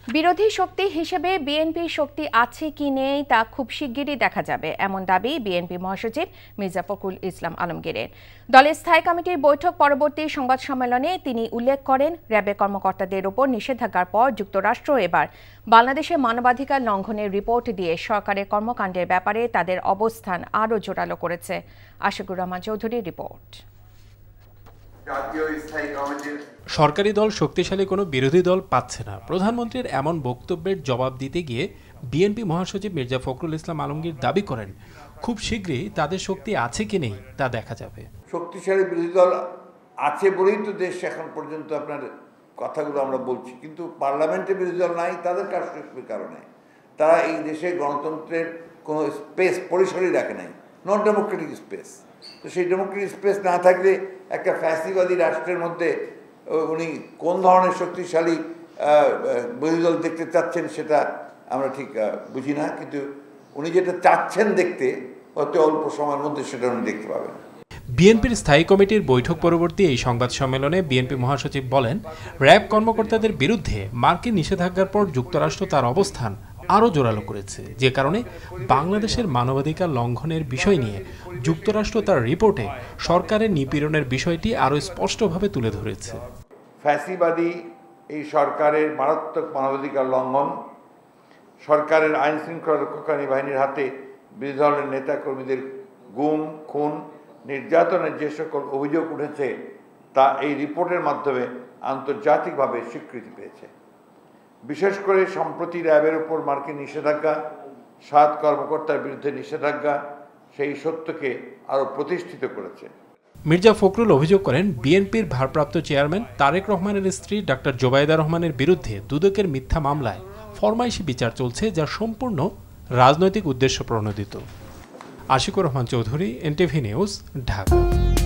বিরোধী শক্তি হিসেবে বিএনপির শক্তি আছে কি নেই তা খুব শিগগিরই দেখা যাবে, এমন দাবি বিএনপি মহাসচিব মির্জা ফখরুল ইসলাম আলমগীরের। দলের স্থায়ী কমিটির বৈঠক পরবর্তী সংবাদ সম্মেলনে তিনি উল্লেখ করেন, র্যাবের কর্মকর্তাদের ওপর নিষেধাজ্ঞার পর যুক্তরাষ্ট্র এবার বাংলাদেশের মানবাধিকার লঙ্ঘনের রিপোর্ট দিয়ে সরকারের কর্মকাণ্ডের ব্যাপারে তাদের অবস্থান আরও জোরালো করেছে। আশিকুর রহমান চৌধুরীর রিপোর্ট। সরকারি দল শক্তিশালী কোনো বিরোধী দল পাচ্ছে না। প্রধানমন্ত্রীর এমন বক্তব্যের জবাব দিতে গিয়ে বিএনপি মহাসচিব মির্জা ফখরুল ইসলাম আলমগীর দাবি করেন, খুব শীঘ্রই তাদের শক্তি আছে কি নেই তা দেখা যাবে। শক্তিশালী বিরোধী দল আছে বলেই তো দেশ এখন পর্যন্ত আপনার কথাগুলো আমরা বলছি, কিন্তু পার্লামেন্টে বিরোধী দল নাই, তাদের কারণের কারণে তারা এই দেশে গণতন্ত্রের কোনো স্পেস পরিসরই রাখে নাই, নন ডেমোক্রেটিক স্পেস। তো সেই ডেমোক্রেটিক স্পেস না থাকলে একটা ফ্যাসিবাদী রাষ্ট্রের মধ্যে উনি কোন ধরনের শক্তিশালী বিরোধী দল দেখতে চাচ্ছেন সেটা আমরা ঠিক বুঝি না, কিন্তু উনি যেটা চাচ্ছেন দেখতে অতি অল্প সময়ের মধ্যে সেটা উনি দেখতে পাবেন। বিএনপির স্থায়ী কমিটির বৈঠক পরবর্তী এই সংবাদ সম্মেলনে বিএনপি মহাসচিব বলেন, র্যাব কর্মকর্তাদের বিরুদ্ধে মার্কিন নিষেধাজ্ঞার পর যুক্তরাষ্ট্র তার অবস্থান আরও জোরালো করেছে, যে কারণে বাংলাদেশের মানবাধিকার লঙ্ঘনের বিষয় নিয়ে যুক্তরাষ্ট্র তার রিপোর্টে সরকারের নিপীড়নের বিষয়টি আরও স্পষ্টভাবে তুলে ধরেছে। ফ্যাসিবাদী এই সরকারের মারাত্মক মানবাধিকার লঙ্ঘন, সরকারের আইন শৃঙ্খলা রক্ষাকারী বাহিনীর হাতে বিরোধী দলের নেতাকর্মীদের গুম, খুন, নির্যাতনের যে সকল অভিযোগ উঠেছে তা এই রিপোর্টের মাধ্যমে আন্তর্জাতিকভাবে স্বীকৃতি পেয়েছে। বিশেষ করে সম্প্রতি র্যাবের উপর মার্কিন নিষেধাজ্ঞা, 7 কর্মকর্তার বিরুদ্ধে নিষেধাজ্ঞা সেই সত্যকে আরও প্রতিষ্ঠিত করেছে। মির্জা ফখরুল অভিযোগ করেন, বিএনপির ভারপ্রাপ্ত চেয়ারম্যান তারেক রহমানের স্ত্রী ডাক্তার জোবাইদা রহমানের বিরুদ্ধে দুদকের মিথ্যা মামলায় ফরমাইশি বিচার চলছে, যা সম্পূর্ণ রাজনৈতিক উদ্দেশ্য প্রণোদিত। Ashikur Rahman Chowdhury, NTV news, Dhaka.